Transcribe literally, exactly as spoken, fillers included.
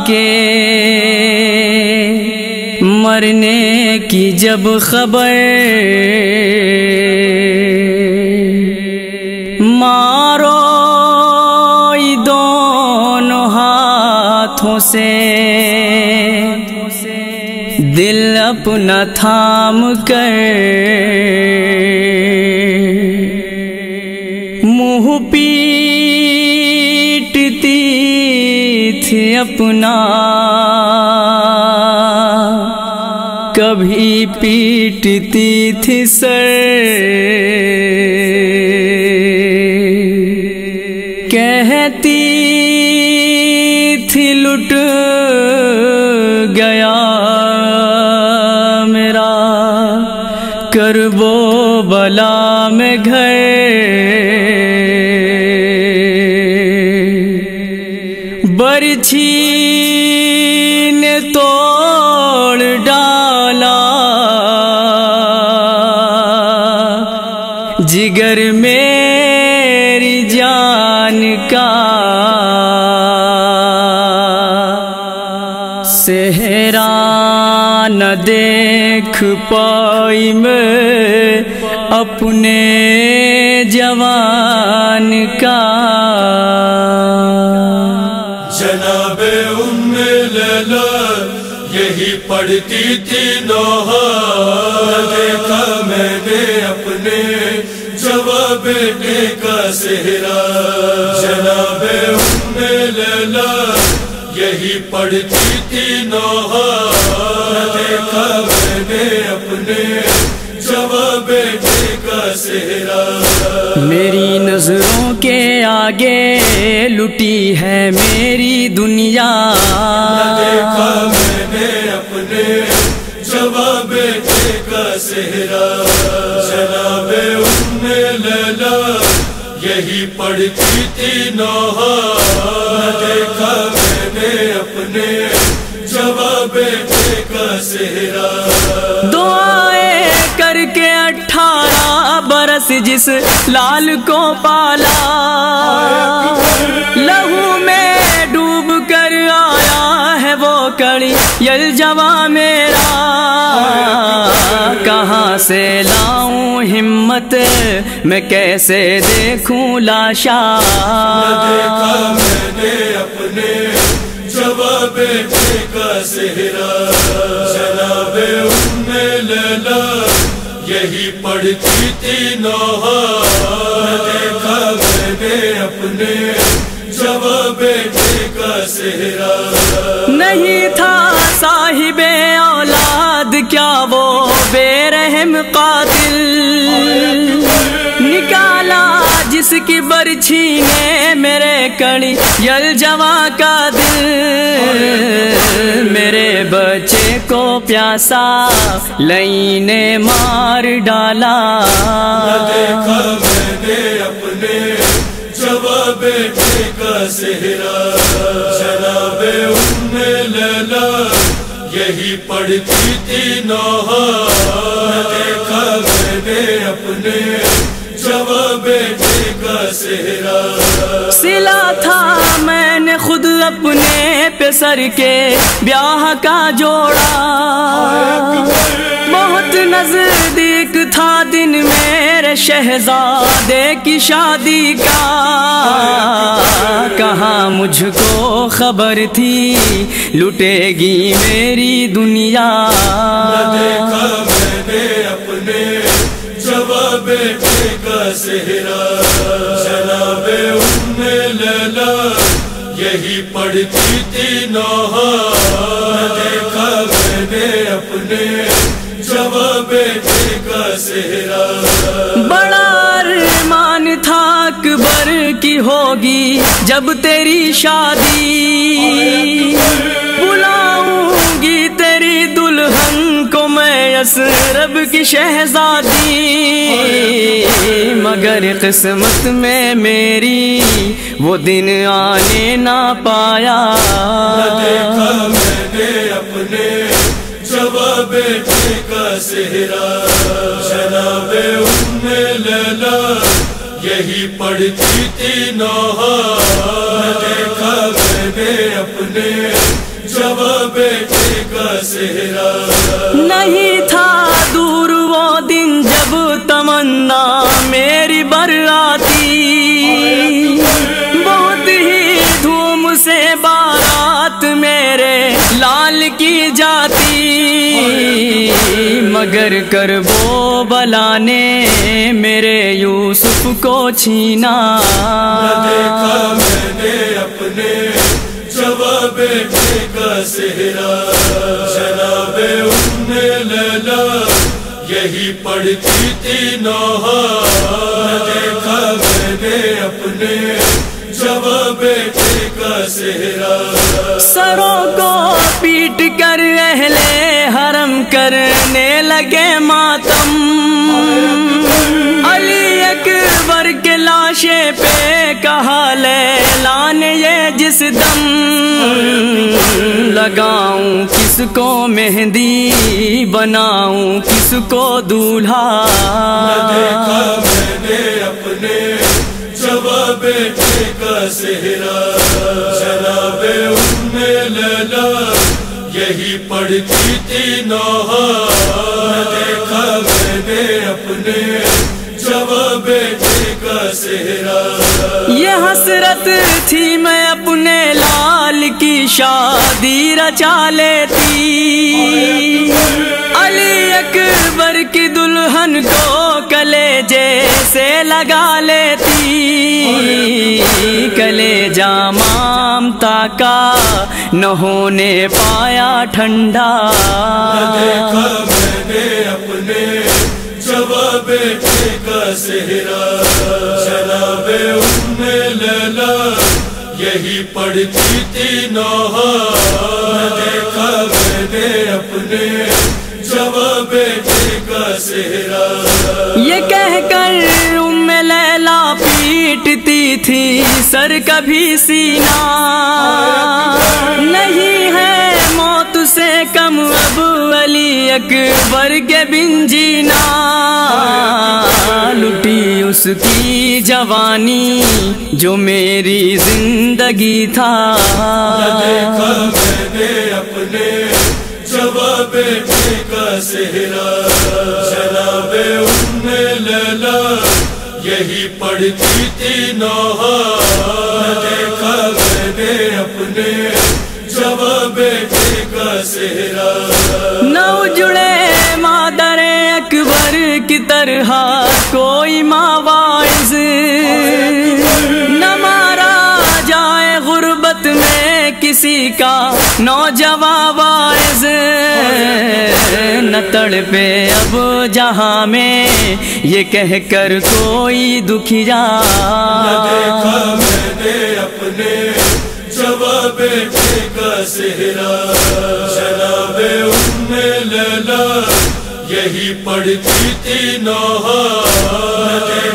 کے مرنے کی جب خبر مارو دونوں ہاتھوں سے دل اپنا تھام کر منہ پیٹتی تھی اپنا کبھی پیٹتی تھی سر کہتی تھی لٹ گیا میرا کرب و بلا میں گھر برچھی نے توڑ ڈالا جگر میری جان کا صحرا نہ دیکھ پائی میں اپنے جوان کا جناب ام لیلا یہی پڑھتی تھی نوحہ دیکھا میں نے اپنے جواب بیٹے کا صحرا جناب ام لیلا یہی پڑھتی تھی نوحہ دیکھا میں نے اپنے جواب بیٹے کا صحرا میری نظروں کے آگے لٹی ہے میری دنیا دیکھا میں نے اپنے جواب بیٹے کا صحرا جناب ام لیلا یہی پڑھتی تھی نوحہ دیکھا میں نے اپنے جواب بیٹے کا صحرا دعائیں کر کے اٹھارہ برس جس لال کو پالا لہو میں ڈوب کر آیا ہے وہ کڑی یلجوا میرا کہاں سے لاؤں ہمت میں کیسے دیکھوں لاشا دیکھا میں نے اپنے جواب بیٹے کا صحرا جناب ام لیلا یہی پڑھتی تھی نوحہ دیکھا میں نے اپنے جواب بیٹے کا صحرا نہیں تھا صاحب اولاد کیا وہ بے رحم قاتل نکالا جس کی برچھی نے میرے کڑی یلجوا کا دل میرے بچے کو پیاسا لئی نے مار ڈالا دیکھا میں نے اپنے جواب بیٹے کا صحرا جناب ام لیلا یہی پڑھتی تھی نوحہ دیکھا میں نے اپنے جواب بیٹے کا صحرا سلا تھا میں نے خود اپنے پہ سر کے بیاہ کا جوڑا بہت نزدیک تھا دن میرے شہزادے کی شادی کا کہاں مجھ کو خبر تھی لٹے گی میری دنیا دیکھا میں نے اپنے جواب بیٹے کا صحرا جناب ام لیلا یہی پڑھتی تھی نوحہ دیکھا میں نے اپنے جواب بیٹے کا صحرا بڑا ارمان تھا اکبر کی ہوگی جب تیری شادی بلاؤں گی تیری دلہن کو میں یثرب کی شہزادی مگر قسمت میں میری وہ دن آنے نہ پایا دیکھا میں نے اپنے جواب بیٹے کا صحرا جناب ام لیلا یہی پڑھتی تھی نوحہ دیکھا میں نے اپنے जब बेटे का सेहरा। نہیں تھا دور وہ دن جب تمنا میری بر آتی، بہت ہی دھوم سے بارات میرے لال کی جاتی، مگر کربو بلا نے میرے یوسف کو چھینا۔ نہ دیکھا میں نے اپنے جب بیٹے کا سہرا، جناب ام لیلا یہی پڑھتی تھی نوحہ۔ نہ دیکھا میں نے اپنے جب بیٹے کا سہرا۔ سروں کو پیٹ کر اہل حرم کرنے لگے ماتم، علی اکبر کے لاشے پہ کہا لیلا نے یہ جس دم، لگاؤں کس کو مہندی بناؤں کس کو دولہا۔ نہ دیکھا میں نے اپنے جب بیٹے کا سہرا، جناب ام لیلا یہی پڑھتی تھی نوحہ۔ نہ دیکھا میں نے اپنے جب بیٹے کا سہرا۔ یہ حسرت تھی میں اپنے لال کی شادی رچا لیتی، علی اکبر کی دلہن کو کلیجے سے لگا لیتی، کلیجہ مامتا کا نہ ہونے پایا ٹھنڈا۔ نہ دیکھا میں نے اپنے جب بیٹے کا سہرا، جناب ام لیلا یہی پڑھتی تھی نوحہ۔ نہ دیکھا میں نے اپنے جب بیٹے کا سہرا۔ یہ کہہ کر ام لیلا پیٹتی تھی سر کبھی سینہ، نہیں ہے موت سے کم اب علی اکبر کے بن جینا، لٹی اس کی جوانی جو میری زندگی تھا۔ نہ دیکھا میں نے اپنے جب بیٹے کا سہرا، جناب ام لیلا یہی پڑھتی تھی نوحہ۔ نہ دیکھا میں نے اپنے جب بیٹے کا سہرا۔ نہ اجڑے مادر اکبر کی طرح کوئی ماں وائز، نہ مارا جائے غربت میں کسی کا نوجواں وائز، نہ تڑپے اب جہاں میں یہ کہہ کر کوئی دکھیا۔ نہ دیکھا میں نے اپنے جب بیٹے کا سہرا، جناب ام لیلا یہی پڑھتی تھی نوحہ۔